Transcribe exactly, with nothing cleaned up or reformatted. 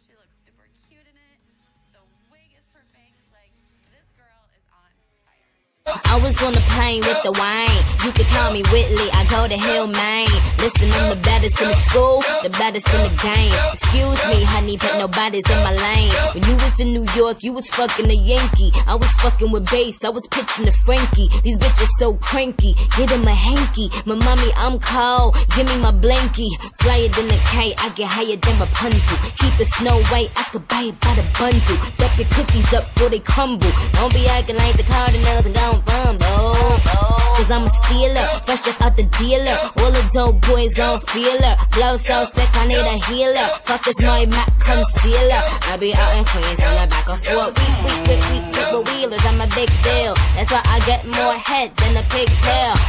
She looks super cute in it. The wig is perfect. Like, this girl is on fire. I was on the plane with the wine. You could call me Whitley, I go to Hill, Maine. Listen, I'm the baddest in the school, the baddest in the game. Excuse me, honey, but nobody's in my lane. When you was in New York, you was fucking a Yankee. I was fucking with bass, I was pitching to Frankie. These bitches so cranky, get him a hanky. My mommy, I'm cold, give me my blankie. Flyer than a kite, I get higher than Rapunzel. Keep the snow white, I could buy it by the bundle. Stuff your cookies up before they crumble. Don't be acting like the Cardinals and gon' fumble. Cause I'm a stealer, fresh just out the dealer. All the dope boys gon' feel her. Flow so sick, I need a healer. Fuck is my Mac concealer. I be out in Queens on the back of four. Week, week, week, week, week with wheelers, I'm a big deal. That's why I get more head than a pigtail.